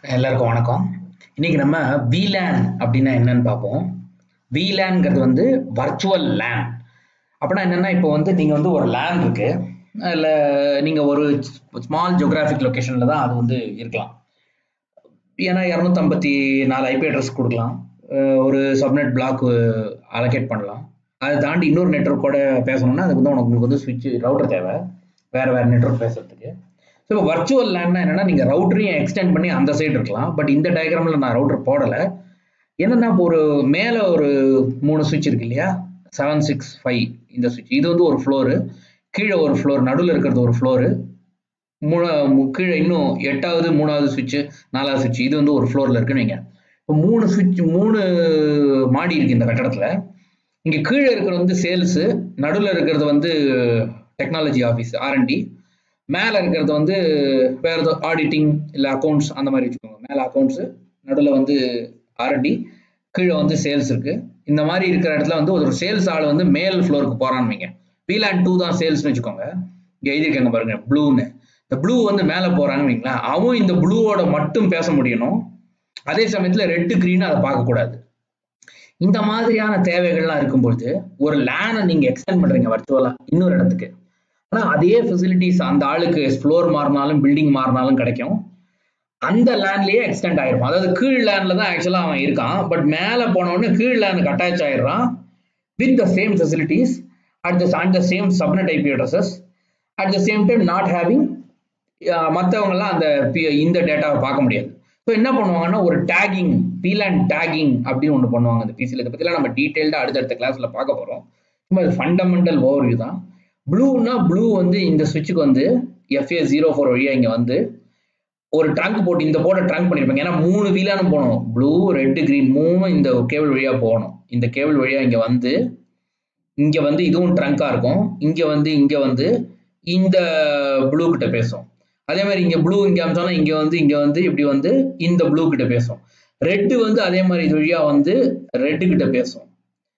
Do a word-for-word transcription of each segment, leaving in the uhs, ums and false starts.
எல்லாருக்கும் வணக்கம். இன்னைக்கு நம்ம V LAN அப்படின்னா என்னன்னு பார்ப்போம். V LANங்கிறது வந்து வர்ச்சுவல் லேன். அப்படின்னா என்னன்னா, இப்போ வந்து நீங்க வந்து ஒரு லேன் இருக்கு, இல்லை நீங்க ஒரு ஸ்மால் ஜியோகிராஃபிக் லொகேஷன்ல தான் அது வந்து இருக்கலாம். ஏன்னா இரநூத்தி ஐம்பத்தி நாலு ஐபி அட்ரஸ் கொடுக்கலாம், ஒரு சப்நெட் பிளாக் அலோகேட் பண்ணலாம். அதை தாண்டி இன்னொரு நெட்வொர்க் கூட பேசணும்னா அதுக்கு வந்து உங்களுக்கு வந்து சுவிட்ச் ரவுட்டர் தேவை, வேற வேற நெட்வொர்க் பேசுறதுக்கு. ஸோ இப்போ வர்ச்சுவல் லேன்னா என்னன்னா, நீங்க ரவுட்டரையும் எக்ஸ்டெண்ட் பண்ணி அந்த சைடு இருக்கலாம். பட் இந்த டயக்ராம்ல நான் ரவுட்டர் போடலை. என்னன்னா, இப்போ ஒரு மேலே ஒரு மூணு சுவிட்ச் இருக்கு இல்லையா, செவன் சிக்ஸ் ஃபைவ் இந்த சுவிட்ச், இது வந்து ஒரு ஃப்ளோரு, கீழே ஒரு ஃப்ளோர், நடுவில் இருக்கிறது ஒரு ஃப்ளோரு, மூணு கீழே இன்னும் எட்டாவது மூணாவது சுவிட்ச், நாலாவது சுவிட்ச், இது வந்து ஒரு ஃப்ளோர்ல இருக்குன்னு வைங்க. இப்போ மூணு சுவிட்ச், மூணு மாடி இருக்கு இந்த கட்டடத்துல. இங்க கீழே இருக்கிறது வந்து சேல்ஸ், நடுவில் இருக்கிறது வந்து டெக்னாலஜி ஆஃபீஸ் ஆர்என்டி, மேலே இருக்கிறது வந்து வேற ஏதோ ஆடிட்டிங் இல்லை அக்கௌண்ட்ஸ் அந்த மாதிரி வச்சுக்கோங்க. மேலே அக்கௌண்ட்ஸ், நடுவில் வந்து ஆர்என்டி, கீழே வந்து சேல்ஸ் இருக்கு. இந்த மாதிரி இருக்கிற இடத்துல வந்து ஒரு சேல்ஸ் ஆள் வந்து மேல் ஃப்ளோருக்கு போறான்னு வைங்க. V LAN டூ தான் சேல்ஸ்னு வச்சுக்கோங்க. இங்க எழுதியிருக்காங்க பாருங்க, ப்ளூன்னு. இந்த ப்ளூ வந்து மேலே போறான்னு வைங்களா, அவன் இந்த ப்ளூவோட மட்டும் பேச முடியணும். அதே சமயத்துல ரெட் கிரீன் அதை பார்க்கக்கூடாது. இந்த மாதிரியான தேவைகள்லாம் இருக்கும்பொழுது ஒரு லேனை நீங்க எக்ஸ்டெண்ட் பண்றீங்க வர்ச்சுவலா இன்னொரு இடத்துக்கு. ஆனா அதே ஃபெசிலிட்டிஸ் அந்த ஆளுக்கு ஃப்ளோர் மாறினாலும் பில்டிங் மாறினாலும் கிடைக்கும். அந்த லேண்ட்லயே எக்ஸ்டெண்ட் ஆயிருக்கும். அதாவது கீழ் லேண்ட்ல தான் ஆக்சுவலா அவன் இருக்கான், பட் மேல போனவொடனே கீழ் லேண்டுக்கு அட்டாச் ஆயிடுறான் with the same facilities at the at the same subnet IP addresses at the same time not having மற்றவங்கலாம் அந்த இந்த டேட்டாவை பார்க்க முடியாது. ஸோ என்ன பண்ணுவாங்கன்னா, ஒரு டேகிங், V LAN டேகிங் அப்படின்னு ஒன்று பண்ணுவாங்க அந்த பிசியில். இதை பற்றிலாம் நம்ம டீட்டெயில்டாக அடுத்தடுத்த கிளாஸ்ல பார்க்க போகிறோம். சும்மா இது ஃபண்டமெண்டல் ஓவர்வியூ தான். ப்ளூன்னா ப்ளூ வந்து இந்த சுவிட்சுக்கு வந்து எஃப்ஏ ஜீரோ ஃபோர் வழியா இங்க வந்து ஒரு ட்ரங்க் போட்டு இந்த போர்டை ட்ரங்க் பண்ணிருப்பாங்க. ஏன்னா மூணு V LAN போகணும், ப்ளூ ரெட் கிரீன் மூணும் இந்த கேபிள் வழியா போகணும். இந்த கேபிள் வழியா இங்க வந்து இங்க வந்து இதுவும் ட்ரங்கா இருக்கும். இங்க வந்து இங்க வந்து இந்த ப்ளூ கிட்ட பேசும். அதே மாதிரி இங்க ப்ளூ இங்க அமிச்சோம்னா இங்க வந்து இங்க வந்து இப்படி வந்து இந்த ப்ளூ கிட்ட பேசும். ரெட் வந்து அதே மாதிரி இது வழியா வந்து ரெட் கிட்ட பேசும்,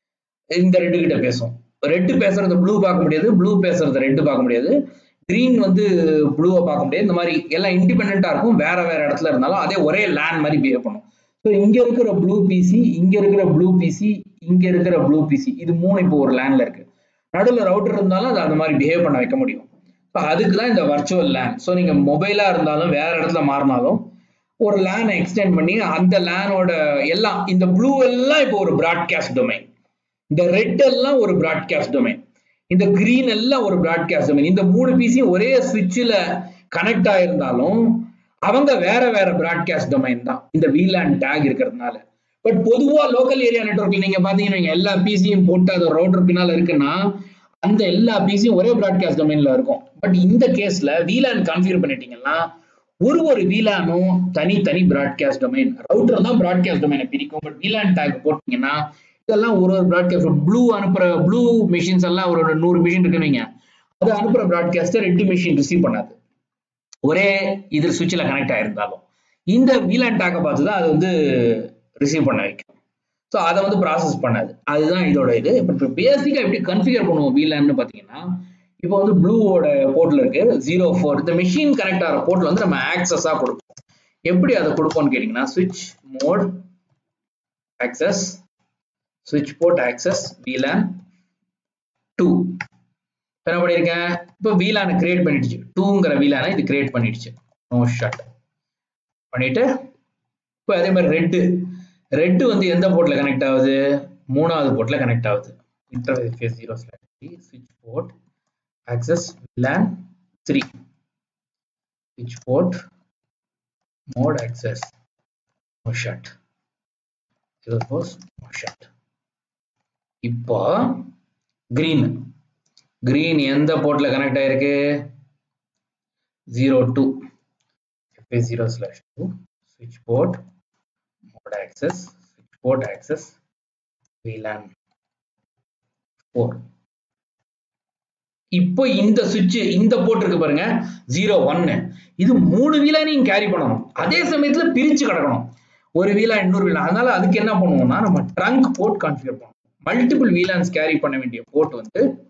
இந்த ரெட் கிட்ட பேசும். ரெட் பேசுறது ப்ளூ பார்க்க முடியாது, ப்ளூ பேசுறது ரெட் பார்க்க முடியாது, கிரீன் வந்து ப்ளூவை பார்க்க முடியாது. இந்த மாதிரி எல்லாம் இண்டிபெண்டா இருக்கும், வேற வேற இடத்துல இருந்தாலும் அதே ஒரே லேன் மாதிரி பிஹேவ் பண்ணும். ஸோ இங்க இருக்கிற ப்ளூ பிசி, இங்க இருக்கிற ப்ளூ பிசி, இங்க இருக்கிற ப்ளூ பிசி, இது மூணு இப்போ ஒரு லேன்ல இருக்கு. நடுவில் ரவுட்டர் இருந்தாலும் அது அந்த மாதிரி பிஹேவ் பண்ண வைக்க முடியும். அதுக்கு தான் இந்த வர்ச்சுவல் லேன். ஸோ நீங்க மொபைலா இருந்தாலும் வேற இடத்துல மாறினாலும் ஒரு லேனை எக்ஸ்டெண்ட் பண்ணி அந்த லேனோட எல்லாம், இந்த ப்ளூ எல்லாம் இப்போ ஒரு பிராட்காஸ்ட் டொமைன், இந்த ரெட் எல்லாம் ஒரு பிராட்காஸ்ட் டொமைன், இந்த கிரீன் எல்லாம் ஒரு பிராட்காஸ்ட் டொமைன். இந்த மூணு பிசியும் ஒரே சுவிட்சில் கனெக்ட் ஆயிருந்தாலும் அவங்க வேற வேற பிராட்காஸ்ட் டொமைன் தான் இந்த V LAN டேக் இருக்கிறதுனால. பட் பொதுவா லோக்கல் ஏரியா நெட்வொர்க்ல நீங்க பாத்தீங்கன்னா எல்லா பிசியும் போட்டு அது ரவுட்டர் பின்னால இருக்குன்னா அந்த எல்லா பிசியும் ஒரே பிராட்காஸ்ட் டொமைன்ல இருக்கும். பட் இந்த கேஸ்ல V LAN கான்ஃபிகர் பண்ணிட்டீங்கன்னா ஒரு ஒரு V LAN-ம் தனித்தனி பிராட்காஸ்ட் டொமைன். ரவுட்டர் தான் பிராட்காஸ்ட் டொமைனை பிரிக்கும், பட் V LAN டேக் போட்டீங்கன்னா இதெல்லாம் ஒரு ஒரு பிராட்காஸ்ட். ப்ளூ அனுப்புற ப்ளூ மிஷின்ஸ் எல்லாம் ஒரு நூறு மிஷின் இருக்குன்னு, அது அனுப்புற பிராட்காஸ்ட் ரெண்டு மிஷின் ரிசீவ் பண்ணாது, ஒரே இது சுவிட்சில் கனெக்ட் ஆயிருந்தாலும். இந்த V LAN டேக்கை பார்த்து தான் அது வந்து ரிசீவ் பண்ண வைக்கும். ஸோ அதை வந்து ப்ராசஸ் பண்ணாது. அதுதான் இதோட இது. இப்போ பேசிக்காக எப்படி கன்ஃபிகர் பண்ணுவோம் V LAN பார்த்தீங்கன்னா, இப்போ வந்து ப்ளூவோட போர்ட்ல இருக்கு ஜீரோ ஃபோர், இந்த மெஷின் கனெக்ட் ஆகிற போர்ட்ல வந்து நம்ம ஆக்சஸா கொடுப்போம். எப்படி அதை கொடுப்போம்னு கேட்டீங்கன்னா, சுவிட்ச் மோட் ஆக்சஸ், சுவிட்ச் port access V LAN two. என்ன பண்ணிருக்கேன், இப்போ V LAN கிரியேட் பண்ணிடுச்சு, டூங்கிற V LAN இது கிரியேட் பண்ணிடுச்சு, நோ ஷட் பண்ணிட்டு. இப்போ அதே மாதிரி ரெட்டு, ரெட்டு வந்து எந்த போர்ட்ல கனெக்ட் ஆகுது, மூணாவது போர்ட்ல கனெக்ட் ஆகுது. இன்டர்ஃபேஸ் ஜீரோ ஸ்லாஷ் த்ரீ, சுவிட்ச் port access V LAN three, சுவிட்ச் port mode access no shut, zero four no shut. இப்போ கிரீன், கிரீன் எந்த போர்ட்ல கனெக்ட் ஆயிருக்கு, zero two, zero slash two, சுவிட்ச் port mode access, switch port access V LAN four. இப்போ இந்த சுவிட்ச் இந்த போர்ட் இருக்கு பாருங்க ஜீரோ ஒன், இது மூணு V LAN-ஐயும் கேரி பண்ணணும், அதே சமயத்துல பிரிச்சு கிடக்கணும் ஒரு V LAN இன்னொரு V LAN. அதனால அதுக்கு என்ன பண்ணுவோம்னா நம்ம ட்ரங்க் போர்ட் கான்ஃபிகர் பண்ணுவோம். மல்டிபிள் V LANs கேரி பண்ண வேண்டிய போர்ட் வந்து